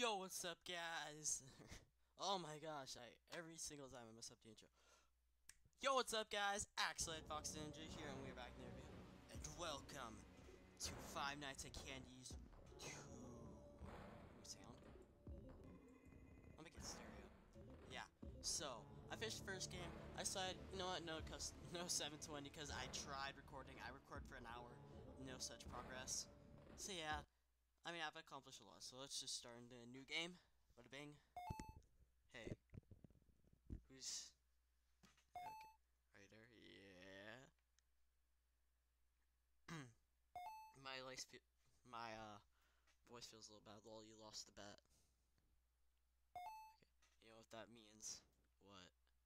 Yo, what's up, guys? Oh my gosh, every single time I mess up the intro. Yo, what's up, guys? Axelhead Fox Ninja here, and we're back in the review. And welcome to Five Nights at Candy's 2. Sound? Let me get stereo. Yeah. So I finished the first game. I decided, you know what? No 720 because I tried recording. I recorded for an hour. No such progress. So yeah. I mean, I've accomplished a lot. So let's just start into a new game. Bada bing. Hey. Who's okay? Right there. Yeah. my life, my voice feels a little bad. Lol, you lost the bet. Okay. You know what that means? What?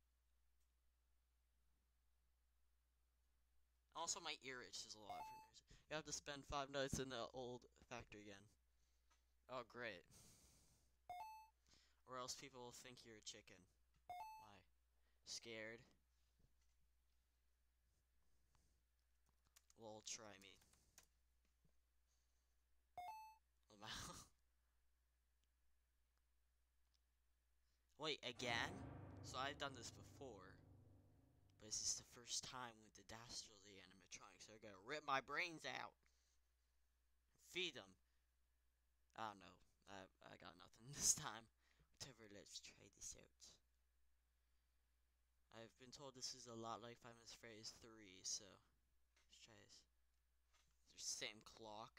Also, my ear itches a lot for news. You have to spend 5 nights in the old factory again. Oh, great. Or else people will think you're a chicken. Why? Scared? Lol, try me. Wait, again? So I've done this before. But this is the first time with the dastardly animatronics. They're gonna rip my brains out. Feed them. I don't know. I got nothing this time. Whatever, let's try this out. I've been told this is a lot like Five Nights at Freddy's 3, so let's try this. It's the same clock.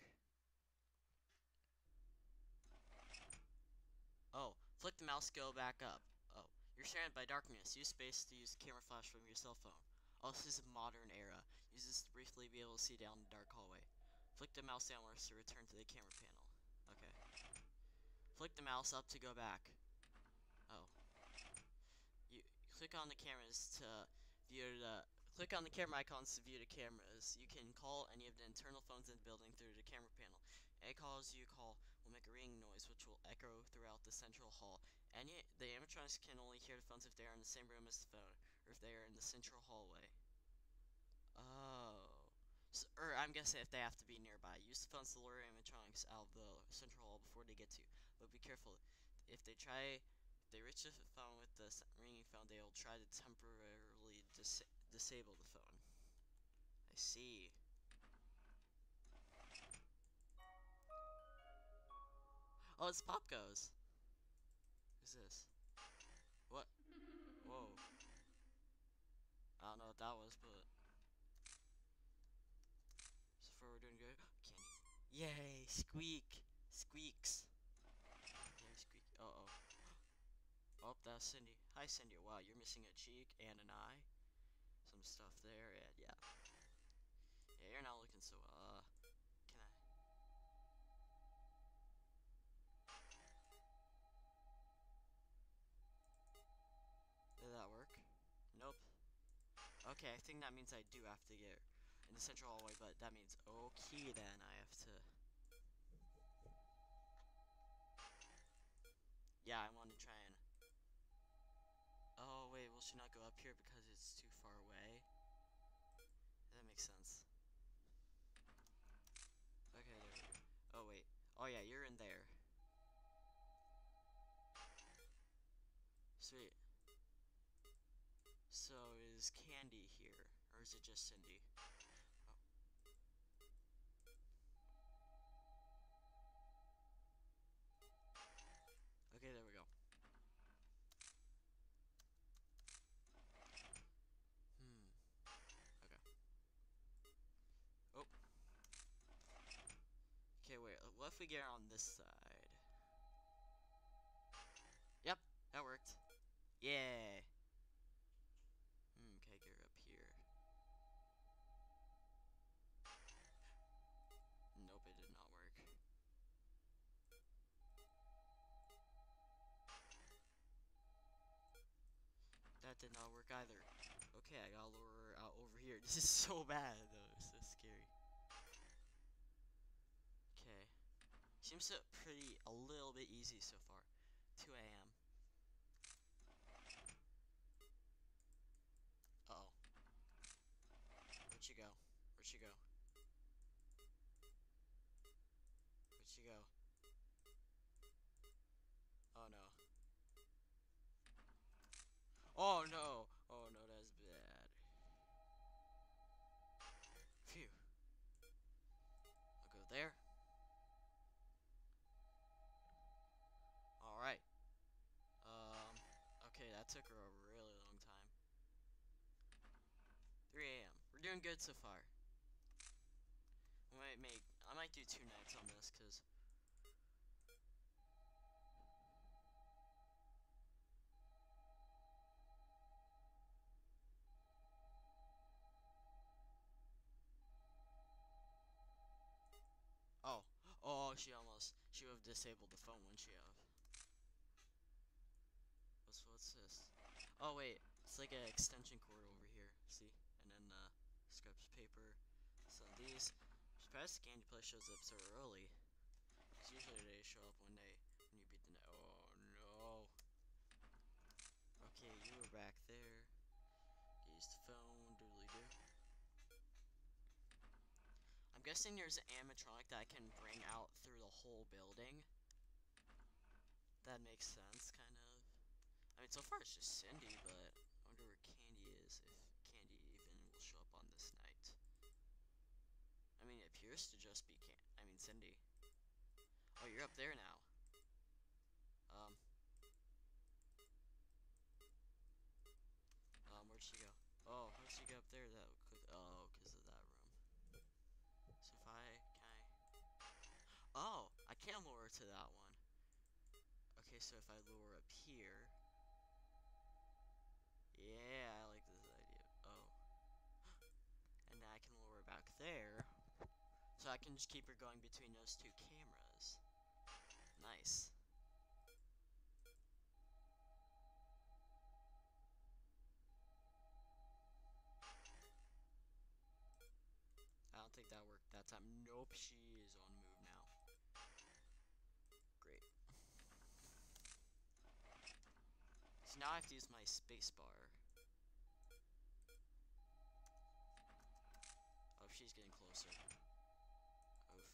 Oh, flick the mouse, go back up. Oh, you're surrounded by darkness. Use space to use the camera flash from your cell phone. Oh, this is a modern era. Use this to briefly be able to see down the dark hallway. Flick the mouse downwards to return to the camera panel. Okay. Flick the mouse up to go back. Oh. You click on the cameras to view the click on the camera icons to view the cameras. You can call any of the internal phones in the building through the camera panel. Any calls you call will make a ringing noise which will echo throughout the central hall. The animatronics can only hear the phones if they are in the same room as the phone or if they are in the central hallway. Oh. So, or I'm guessing if they have to be nearby. Use the phones to lure animatronics out of the central hall before they get to you. But be careful. If they try if they reach the phone with the ringing phone, they will try to temporarily disable the phone. I see. Oh, it's Pop Goes. Who's this? What? Whoa. I don't know what that was, but so far we're doing good. Candy. Yay! Squeak! Squeaks! Yay, squeak. Uh-oh. Oh, that's Cindy. Hi, Cindy. Wow, you're missing a cheek and an eye. Some stuff there, and yeah. Yeah, you're not looking so, can I? Did that work? Nope. Okay, I think that means I do have to get in the central hallway, but that means, okay, then I have to... Yeah, I want to try and... Oh, wait, will she not go up here because it's too far away? That makes sense. Okay, there we go. Oh, wait. Oh, yeah, you're in there. Sweet. So, is Candy here? Or is it just Cindy? Oh. Okay, there we go. Okay. Oh. Okay, wait. What if we get on this side? Yep, that worked. Yeah. Okay, get her up here. Nope, it did not work. That did not work either. Okay, I gotta lure her out over here. This is so bad, though. It's so scary. Okay. Seems a little bit easy so far. 2 a.m. Uh-oh. Where'd she go? Where'd she go? Where'd she go? Oh no! Oh no, that's bad. Phew. I'll go there. Alright. Okay, that took her a really long time. 3 a.m. We're doing good so far. I might do 2 nights on this, cause oh, oh, she would have disabled the phone, wouldn't she have? What's this? Oh wait, it's like an extension cord over here. See, and then scraps paper. So these. I'm surprised the Candy Plus shows up so early. Cause usually they show up when you beat the. Oh no. Okay, you were back there. Use the phone. Doodly doo. I'm guessing there's an animatronic that I can bring out through the whole building. That makes sense, kind of. I mean, so far it's just Cindy, but I wonder where Candy is, if Candy even will show up on this night. I mean, it appears to just be Cindy. Oh, you're up there now. Where'd she go? Oh, how'd she get up there? Oh, because of that room. So if oh, I can lure her to that one. Okay, so if I lure up here. Yeah, I like this idea. Oh. And now I can lure her back there. So I can just keep her going between those two cameras. Nice. I don't think that worked that time. Nope, she is on the move now. Great. So now I have to use my space bar. Oh, she's getting closer. Oof.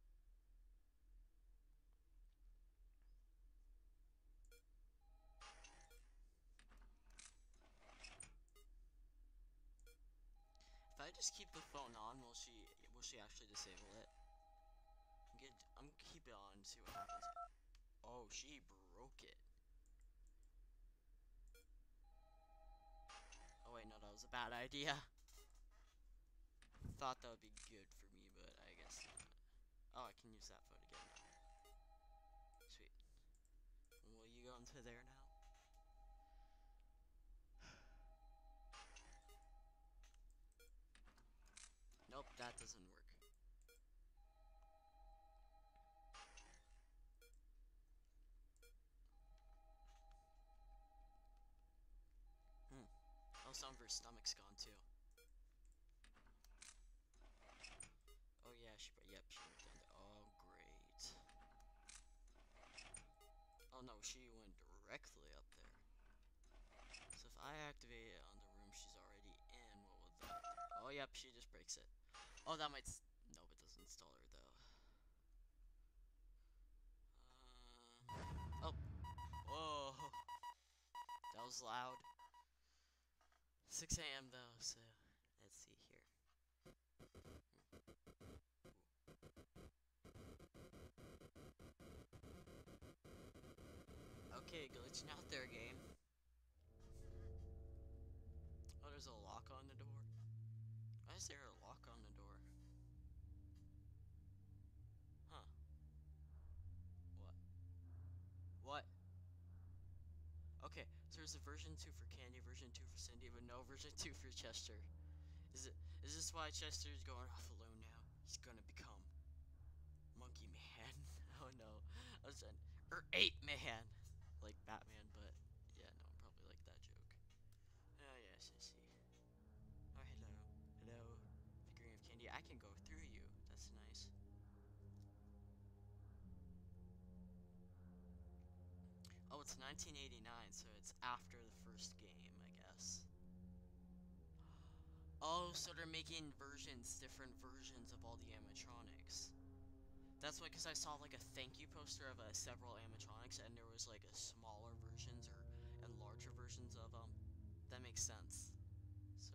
If I just keep the phone on, will she actually disable it? I'm gonna keep it on and see what happens. Oh, she broke it. Oh wait, no, that was a bad idea. Thought that would be good for me, but I guess not. Oh, I can use that phone again now. Sweet. Will you go into there now? Nope, that doesn't work. Oh, some of her stomach's gone too. Oh yeah, she went down there. Oh great. Oh no, she went directly up there. So if I activate it on the room she's already in, what would that? Oh yep, she just breaks it. Oh, that might. Nope, it doesn't install her though. Oh. Whoa. That was loud. 6 a.m. though, so let's see here. Okay, glitching out there, game. Oh, there's a lock on the door. Why is there a lock on the door? Huh. What? What? Okay, so there's a version 2 for Candy, version 2 for Cindy, but no version 2 for Chester. Is this why Chester's going off alone now? He's gonna become Monkey Man. Oh no. I was saying, or Ape Man. Like Batman, but yeah, no, probably like that joke. Oh yes, I see. Oh hello. Hello. Figurine of Candy. I can go through you. That's nice. Oh, it's 1989, so it's after the first game, I guess. Oh, so they're making different versions of all the animatronics. That's why, because I saw like a thank you poster of several animatronics, and there was like a smaller versions and larger versions of them. That makes sense. So,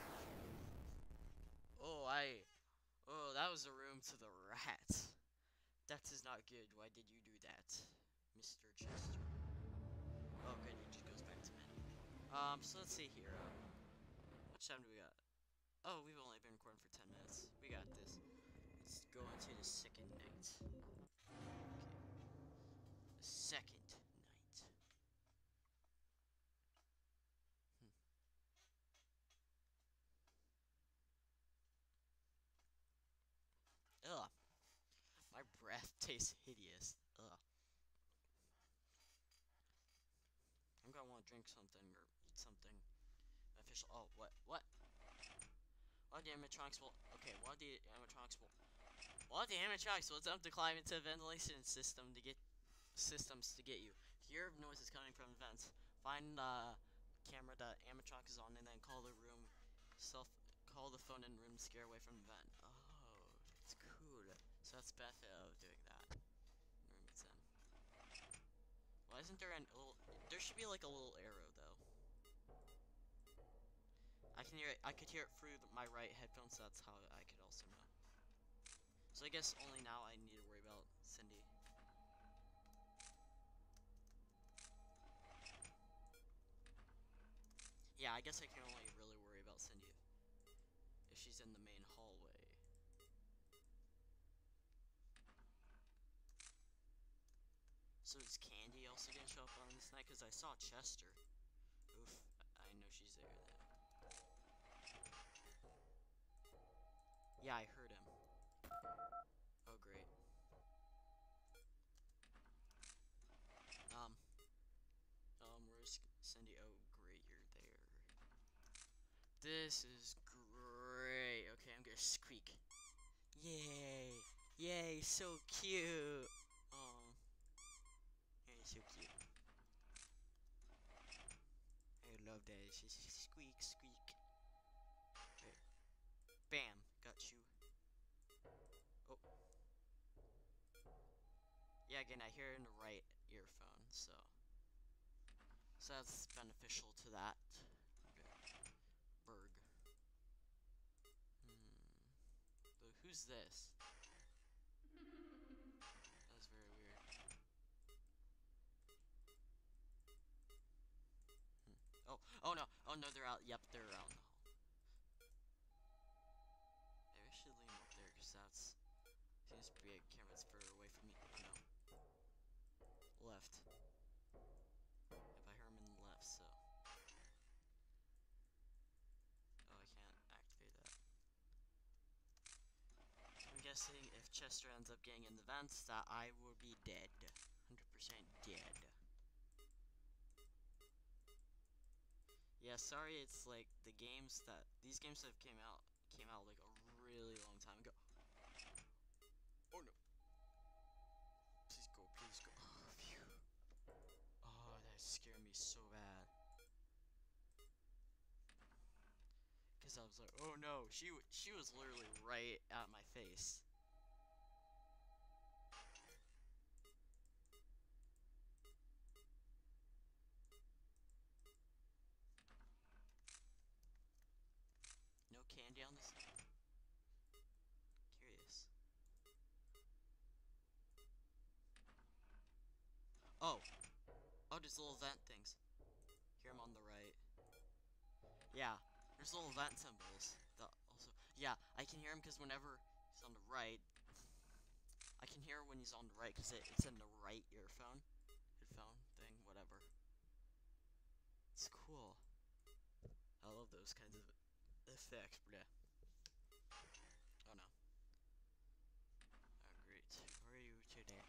oh, that was a room to the rat. That is not good. Why did you do that, Mr. Chester? Oh, good. He just goes back to menu. So let's see here. How much time do we got? Oh, we've only been recording for 10 minutes. We got this. Let's go into the second night. Okay. The second night. Hmm. Ugh. My breath tastes hideous. Ugh. I'm gonna want to drink something or eat something official. Oh, what? What? What the animatronics will. Okay, what the animatronics will. What the animatronics will attempt to climb into a ventilation systems to get you. Hear noises coming from vents. Find the camera that animatronic is on, and then call the room. Call the phone in room to scare away from the vent. Oh, that's cool. So that's the benefit of doing that. Room it's in. Why isn't there an little? There should be like a little arrow though. I can hear it. I could hear it through my right headphones. So that's how I could also know. So I guess only now I need to worry about Cindy. Yeah, I guess I can only really worry about Cindy if she's in the main hallway. So is Candy also gonna show up on this night? Because I saw Chester. Oof, I know she's there then. Yeah, I heard him. Oh, great. Um, where's Cindy? Oh, great, you're there. This is great. Okay, I'm gonna squeak. Yay! Yay, so cute! Oh, you're so cute. I love that. It's just squeak, squeak. There. Bam, got you. Oh. Yeah, again, I hear it in the right earphone, so that's beneficial to that. Okay. Berg. Who's this? That's very weird. Oh no, oh no, they're out. Yep, they're out in the hall. Maybe I should lean up there, because that's seems to be a camera's further away from me. Oh no. Left. If I hear him in the left, so. Oh, I can't activate that. I'm guessing if Chester ends up getting in the vents, that I will be dead. 100% dead. Yeah, sorry, it's like these games that came out like a really long time ago. Oh no. Please go, please go. Oh, phew. Oh, that scared me so bad. Cause I was like, oh no, she was literally right at my face. No candy on this thing? Curious. Oh. Oh, there's little vent things. Hear them on the right. Yeah, there's little vent symbols. Yeah, I can hear him because whenever he's on the right, I can hear when he's on the right because it's in the right headphone thing, whatever. It's cool. I love those kinds of effects, bruh. Oh no. Oh great. Where are you today?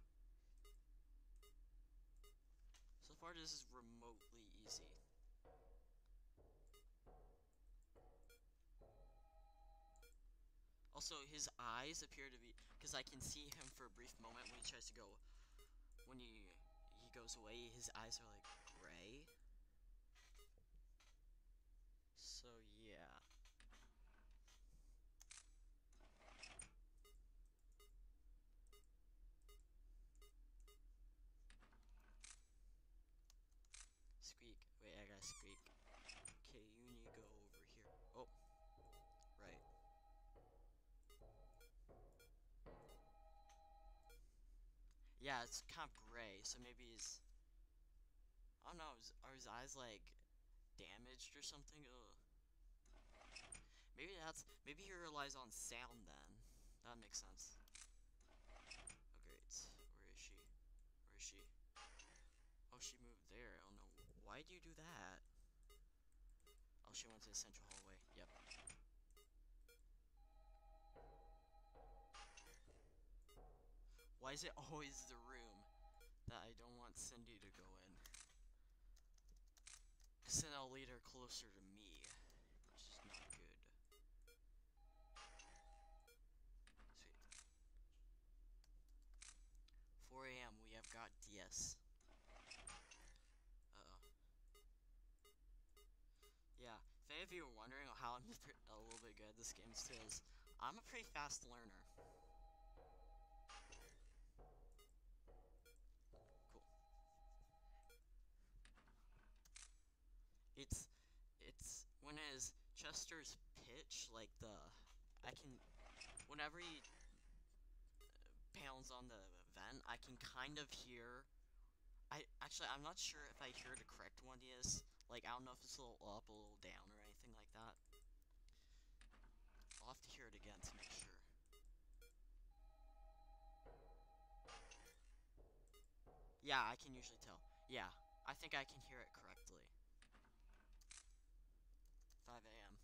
So far this is remotely easy. Also, his eyes appear to be, because I can see him for a brief moment when he tries to go, when he goes away, his eyes are like gray. So yeah. Squeak. Wait, I gotta squeak. Yeah, it's kind of gray, so maybe he's... I don't know, are his eyes, like, damaged or something? Ugh. Maybe he relies on sound then. That makes sense. Oh, great. Where is she? Where is she? Oh, she moved there. Oh, no. Why'd you do that? Oh, she went to the central hallway. Yep. Why is it always the room that I don't want Cindy to go in? Because then I'll lead her closer to me, which is not good. Sweet. 4 a.m. We have got DS. Uh-oh. Yeah, if any of you are wondering how I'm a little bit good at this game, it's because I'm a pretty fast learner. Cool. It's when it is Chester's pitch, like I can, whenever he pounds on the vent, I can kind of hear. I'm not sure if I hear the correct one is. Like, I don't know if it's a little up, a little down, or anything like that. I'll have to hear it again to make sure. Yeah, I can usually tell. Yeah, I think I can hear it correctly. 5 a.m.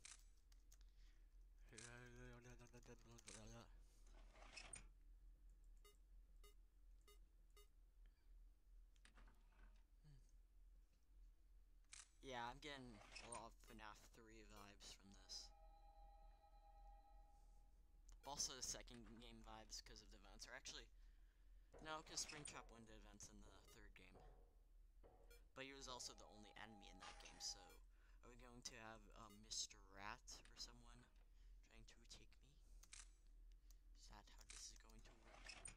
Yeah, I'm getting a lot of FNAF 3 vibes from this. Also, the second game vibes because of the events are actually... No, because Springtrap won the events in the third game. But he was also the only enemy in that game, so... Are we going to have Mr. Rat or someone trying to take me? Is that how this is going to work?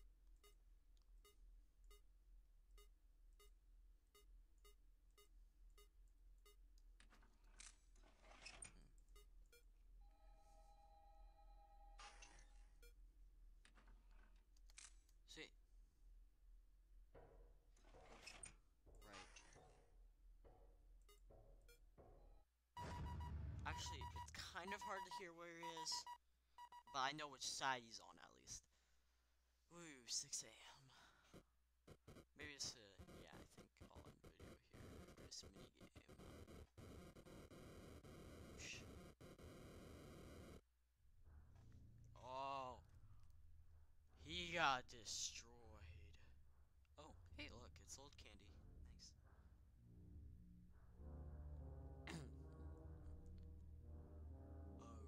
Sweet. Right. Actually, it's kind of hard to hear where he is, but I know which side he's on at least. Ooh, 6 a.m. Maybe it's yeah, I think I'll end video here for this minigame. Whoosh. Oh, he got destroyed. Oh, hey, look, it's old candy. Nice. Oh.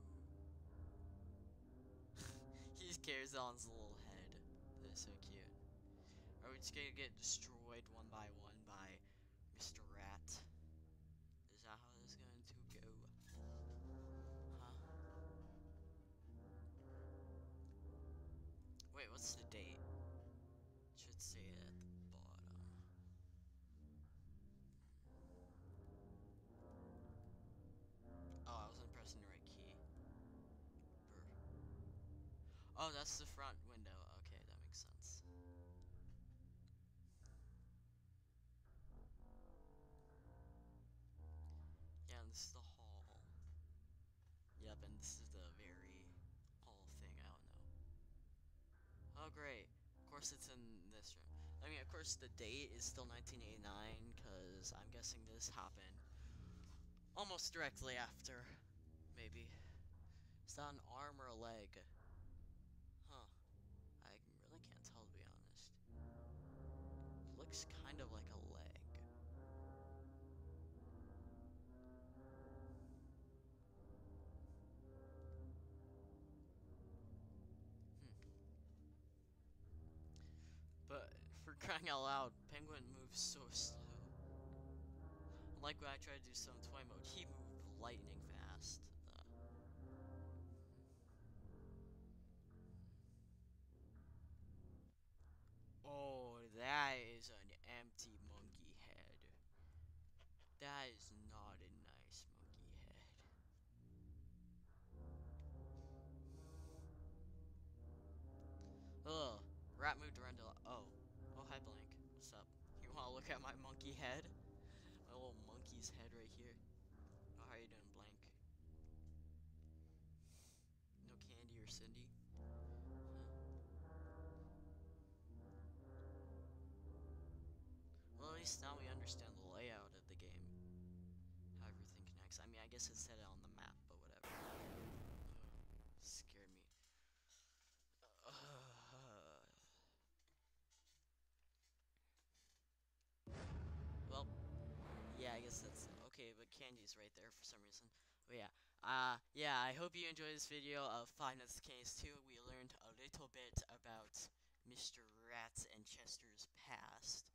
He carries on his little head. That's so cute. Are we just gonna get destroyed one by one by Mr. Rat? Is that how this is going to go? Huh? Wait, what's the date? Should say it at the bottom. Oh, I wasn't pressing the right key. Brr. Oh, that's the front window. Okay, that makes sense. Yeah, and this is the hall. Yep, and this is the very hall thing. I don't know. Oh, great. Of course, it's in this room. I mean, of course, the date is still 1989, because I'm guessing this happened almost directly after. Maybe. Is that an arm or a leg? Huh. I really can't tell, to be honest. It looks kind of like a leg. Hmm. But, for crying out loud, Penguin moves so slow. Unlike when I tried to do some toy mode, he moved lightning fast. Oh, that is an empty monkey head. That is not a nice monkey head. Ugh. Rat moved around a lot. Oh. hi Blank. What's up? You wanna look at my monkey head? My little monkey's head right here. Oh, how you doing, Blank? No Candy or Cindy? Well, at least now we understand the layout of the game. How everything connects. I mean, I guess it said it on the map, but whatever. Scared me. Well, yeah, I guess that's okay, but Candy's right there for some reason. But yeah, yeah, I hope you enjoyed this video of Five Nights at Candy's 2. We learned a little bit about Mr. Rat's and Chester's past.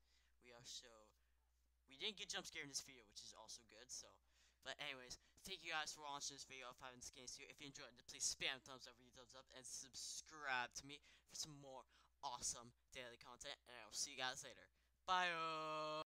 We didn't get jump scared in this video, which is also good, so. But anyways, thank you guys for watching this video of Five Nights at Candy's 2. If you enjoyed it, please spam thumbs up, thumbs up, and subscribe to me for some more awesome daily content, and I will see you guys later. Bye!